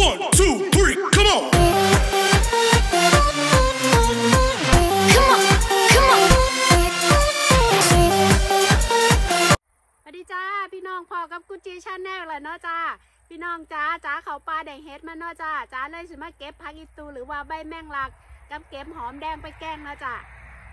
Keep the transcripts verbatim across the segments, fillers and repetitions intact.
One, two, three, come on. Come on, come on. สวัสดีจ้าพี่น้องพอกับกุจีชาแนลแหละเนาะจ้าพี่น้องจ้าจ้าเขาปลาแดงเฮ็ดมาเนาะจ้าจ้าเลยสิมาเก็บผักอีตูหรือว่าใบแมงลักกับเก็บหอมแดงไปแกงเนาะจ้า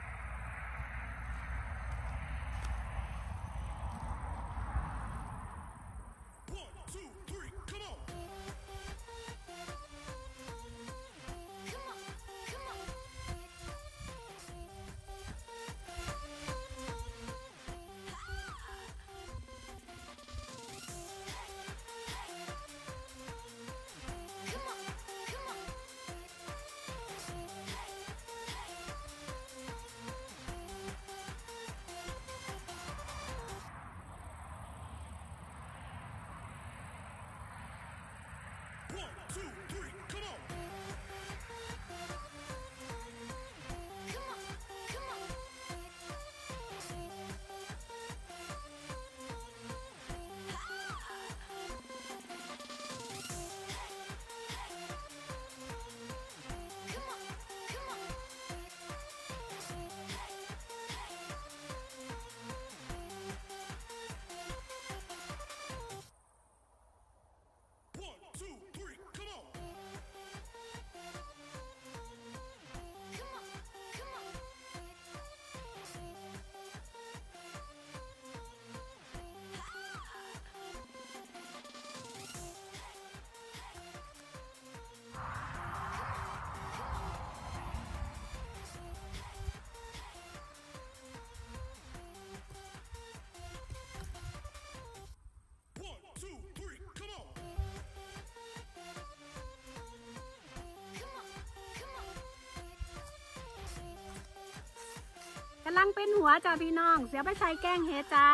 กำลังเป็นหัวจ้าพี่น้องเสียไปใส่แกงเฮ็ดจ้า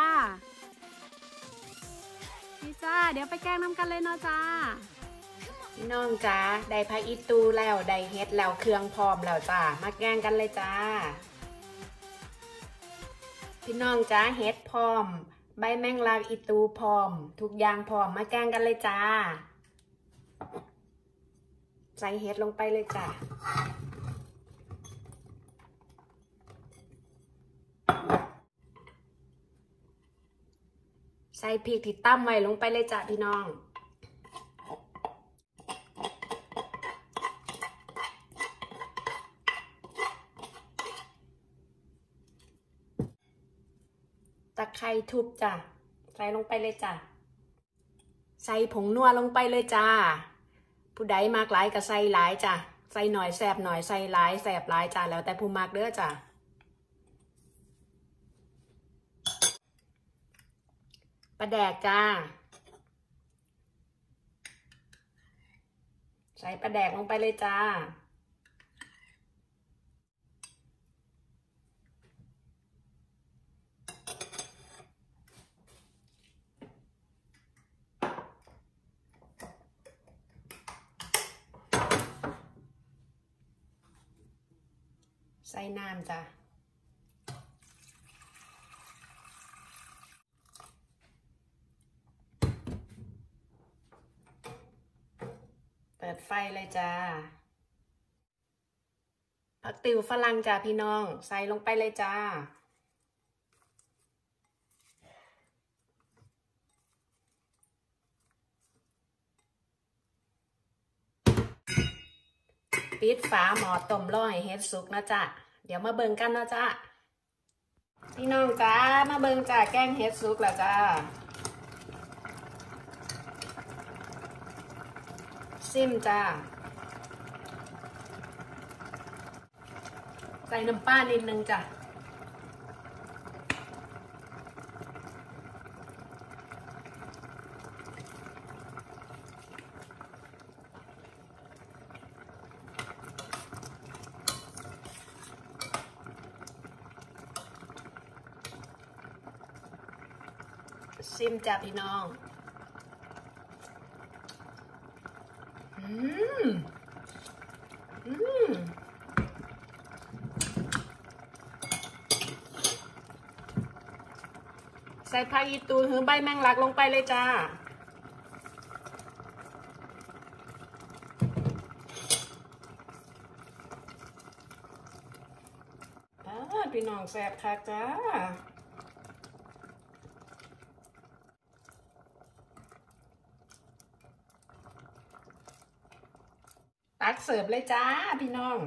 พี่จ้าเดี๋ยวไปแกงน้ำกันเลยเนาะจ้าพี่น้องจ้าได้ผักอีตูแล้วได้เฮ็ดแล้วเครื่องพร้อมแล้วจ้ามาแกงกันเลยจ้าพี่น้องจ้าเฮ็ดพร้อมใบแมงลักอีตูพร้อมทุกอย่างพร้อมมาแกงกันเลยจ้าใส่เฮ็ดลงไปเลยจ้าใส่พริกที่ตั้มไว้ลงไปเลยจ้ะพี่น้องตะไคร้ทุบจ้ะใส่ลงไปเลยจ้ะใส่ผงนัวลงไปเลยจ้าผู้ใดมากหลายก็ใส่หลายจ้ะใส่หน่อยแสบหน่อยใส่หลายแสบหลายจ้ะแล้วแต่ผู้มากเด้อจ้ะปลาแดกจ้าใส่ปลาแดกลงไปเลยจ้าใส่น้ำจ้าเปิดไฟเลยจ้าผักติ๋วฝรั่งจ้าพี่น้องใส่ลงไปเลยจ้าปิดฝาหม้อต้มรอให้เฮ็ดสุกนะจ้าเดี๋ยวมาเบิ่งกันนะจ้าพี่น้องจ้ามาเบิ่งจ้าแกงเฮ็ดสุกแล้วจ้าซิมจ้าใส่น้ำปลานิดนึงจ้ะซิมจ้ะพี่น้องอืมอืมใส่ผักอีตูหือใบแมงลักลงไปเลยจ้าพี่น้องแซ่บค่ะจ้าตักเสิร์ฟเลยจ้าพี่น้อง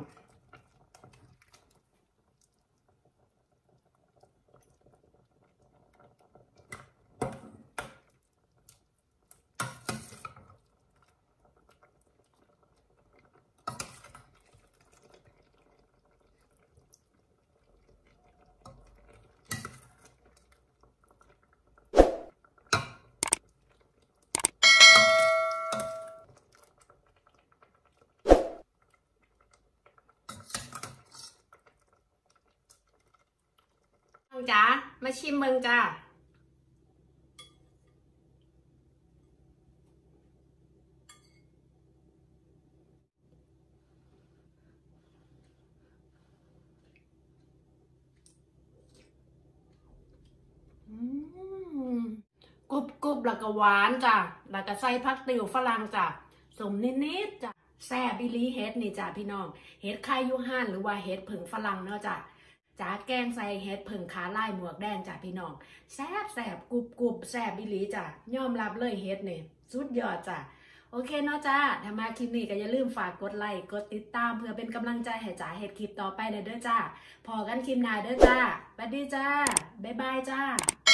จ้ามาชิมเมืองจ้ากรุบกรุบแล้วก็หวานจ้ะแล้วก็ใส่ผักติ๋วฝรั่งจ้ะสมนิดๆจ้ะแซ่บอีหลีเฮ็ดนี่จ้ะพี่น้องเฮ็ดไข่ยูฮานหรือว่าเฮ็ดผึ่งฝรั่งเนาะจ้ะจ้าแกงใส่เฮ็ดผึ่งขาลายหมวกแดงจ้ะพี่น้องแซ่บแซ่บกรุบกรุบแซ่บอีหลีจ้ะยอมรับเลยเฮ็ดนี่สุดยอดจ้ะโอเคเนาะจ้าถ้ามาคลิปนี้ก็อย่าลืมฝากกดไลค์กดติดตามเพื่อเป็นกำลังใจให้จ๋าเฮ็ดคลิปต่อไปเด้อจ้าพอกันคลิปหน้าเด้อจ้าสวัสดีจ้าบ๊ายบายจ้า